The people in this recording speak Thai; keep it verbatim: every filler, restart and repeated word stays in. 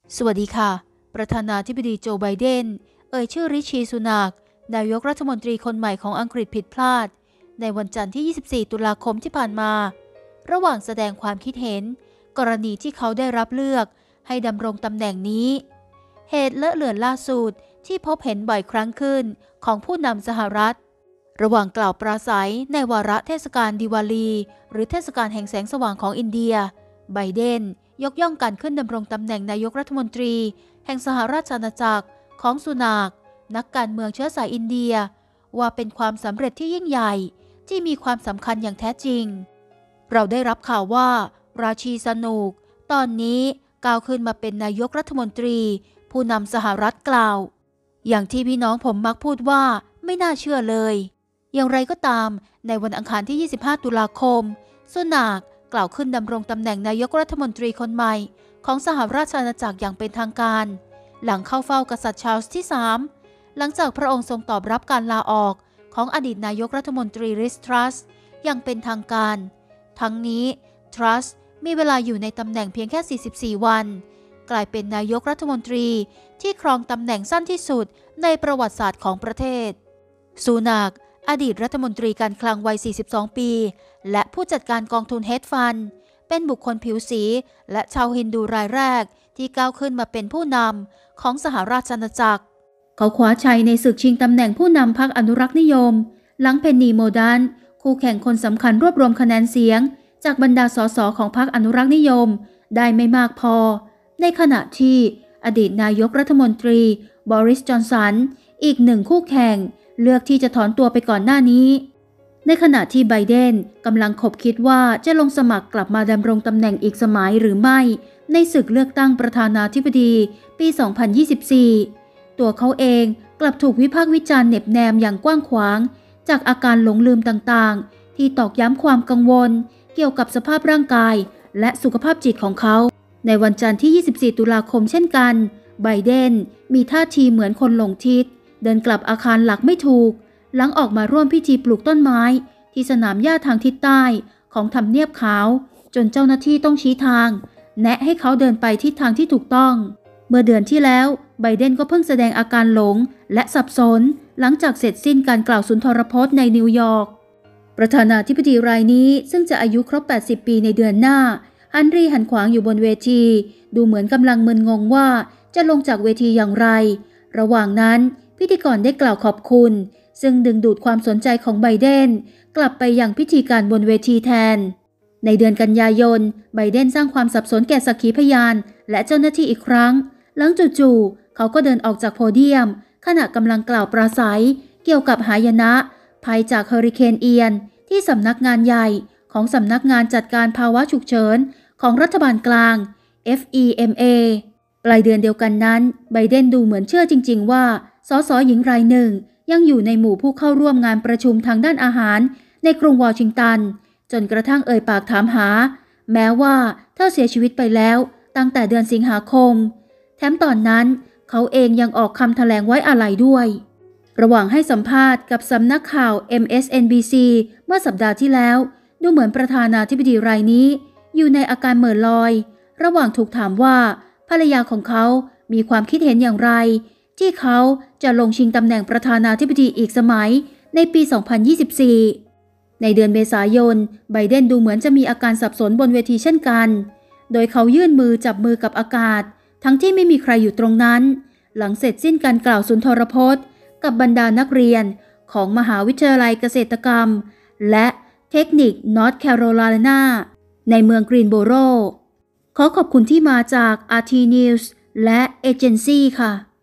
สวัสดีค่ะประธานาธิบดีโจไบเดนเอ่ยชื่อริชีสุนักนายกรัฐมนตรีคนใหม่ของอังกฤษผิดพลาดในวันจันทร์ที่ ยี่สิบสี่ ตุลาคมที่ผ่านมาระหว่างแสดงความคิดเห็นกรณีที่เขาได้รับเลือกให้ดำรงตำแหน่งนี้เหตุเลอะเลือนล่าสุดที่พบเห็นบ่อยครั้งขึ้นของผู้นำสหรัฐระหว่างกล่าวปราศัยในวาระเทศกาลดิวาลีหรือเทศกาลแห่งแสงสว่างของอินเดียไบเดนยกย่องการขึ้นดำรงตำแหน่งนายกรัฐมนตรีแห่งสหราชอาณาจักรของสุนักนักการเมืองเชื้อสายอินเดียว่าเป็นความสำเร็จที่ยิ่งใหญ่ที่มีความสำคัญอย่างแท้จริงเราได้รับข่าวว่าราชีสนุกตอนนี้ก้าวขึ้นมาเป็นนายกรัฐมนตรีผู้นำสหรัฐกล่าวอย่างที่พี่น้องผมมักพูดว่าไม่น่าเชื่อเลยอย่างไรก็ตามในวันอังคารที่ ยี่สิบห้า ตุลาคมสุนักกล่าวขึ้นดำรงตำแหน่งนายกรัฐมนตรีคนใหม่ของสหราชอาณาจักรอย่างเป็นทางการหลังเข้าเฝ้ากษัตริย์ชาร์ลส์ที่ สาม หลังจากพระองค์ทรงตอบรับการลาออกของอดีตนายกรัฐมนตรีลิสทรัสอย่างเป็นทางการทั้งนี้ทรัสมีเวลาอยู่ในตำแหน่งเพียงแค่ สี่สิบสี่ วันกลายเป็นนายกรัฐมนตรีที่ครองตำแหน่งสั้นที่สุดในประวัติศาสตร์ของประเทศสุนักอดีตรัฐมนตรีการคลังวัย สี่สิบสอง ปีและผู้จัดการกองทุนเฮดฟันด์เป็นบุคคลผิวสีและชาวฮินดูรายแรกที่ก้าวขึ้นมาเป็นผู้นำของสหราชอาณาจักรเขาคว้าชัยในศึกชิงตำแหน่งผู้นำพรรคอนุรักษ์นิยมหลังเพนนีโมดันคู่แข่งคนสำคัญรวบรวมคะแนนเสียงจากบรรดาสสของพรรคอนุรักษ์นิยมได้ไม่มากพอในขณะที่อดีตนายกรัฐมนตรีบอริส จอนสันอีกหนึ่งคู่แข่งเลือกที่จะถอนตัวไปก่อนหน้านี้ในขณะที่ไบเดนกำลังคบคิดว่าจะลงสมัครกลับมาดำรงตำแหน่งอีกสมัยหรือไม่ในศึกเลือกตั้งประธานาธิบดีปี สองพันยี่สิบสี่ ตัวเขาเองกลับถูกวิพากษ์วิจารณ์เหน็บแนมอย่างกว้างขวางจากอาการหลงลืมต่างๆที่ตอกย้ำความกังวลเกี่ยวกับสภาพร่างกายและสุขภาพจิตของเขาในวันจันทร์ที่ ยี่สิบสี่ ตุลาคมเช่นกันไบเดนมีท่าทีเหมือนคนหลงทิศเดินกลับอาคารหลักไม่ถูกหลังออกมาร่วมพิธีปลูกต้นไม้ที่สนามหญ้าทางทิศใต้ของทำเนียบขาวจนเจ้าหน้าที่ต้องชี้ทางแนะให้เขาเดินไปทิศทางที่ถูกต้องเมื่อเดือนที่แล้วไบเดนก็เพิ่งแสดงอาการหลงและสับสนหลังจากเสร็จสิ้นการกล่าวสุนทรพจน์ในนิวยอร์กประธานาธิบดีรายนี้ซึ่งจะอายุครบแปดสิบปีในเดือนหน้าฮันรีหันขวางอยู่บนเวทีดูเหมือนกำลังมึนงงว่าจะลงจากเวทีอย่างไรระหว่างนั้นพิธีกรได้กล่าวขอบคุณซึ่งดึงดูดความสนใจของไบเดนกลับไปยังพิธีการบนเวทีแทนในเดือนกันยายนไบเดนสร้างความสับสนแก่สักขีพยานและเจ้าหน้าที่อีกครั้งหลังจู่ๆเขาก็เดินออกจากโพเดียมขณะกำลังกล่าวปราศัยเกี่ยวกับหายนะภัยจากเฮอริเคนเอียนที่สำนักงานใหญ่ของสำนักงานจัดการภาวะฉุกเฉินของรัฐบาลกลาง เอฟ อี เอ็ม เอ ปลายเดือนเดียวกันนั้นไบเดนดูเหมือนเชื่อจริงๆว่าสสหญิงรายหนึ่งยังอยู่ในหมู่ผู้เข้าร่วมงานประชุมทางด้านอาหารในกรุงวอชิงตันจนกระทั่งเอ่ยปากถามหาแม้ว่าเธอเสียชีวิตไปแล้วตั้งแต่เดือนสิงหาคมแถมตอนนั้นเขาเองยังออกคำแถลงไว้อาลัยด้วยระหว่างให้สัมภาษณ์กับสำนักข่าว เอ็ม เอส เอ็น บี ซี เมื่อสัปดาห์ที่แล้วดูเหมือนประธานาธิบดีรายนี้อยู่ในอาการเหม่อลอยระหว่างถูกถามว่าภรรยาของเขามีความคิดเห็นอย่างไรที่เขาจะลงชิงตำแหน่งประธานาธิบดีอีกสมัยในปี สองพันยี่สิบสี่ ในเดือนเมษายนไบเดนดูเหมือนจะมีอาการสับสนบนเวทีเช่นกันโดยเขายื่นมือจับมือกับอากาศทั้งที่ไม่มีใครอยู่ตรงนั้นหลังเสร็จสิ้นการกล่าวสุนทรพจน์กับบรรดานักเรียนของมหาวิทยาลัยเกษตรกรรมและเทคนิคนอร์ทแคโรไลนาในเมืองกรีนโบโรขอขอบคุณที่มาจาก อาร์ ที News และเอเจนซี่ค่ะ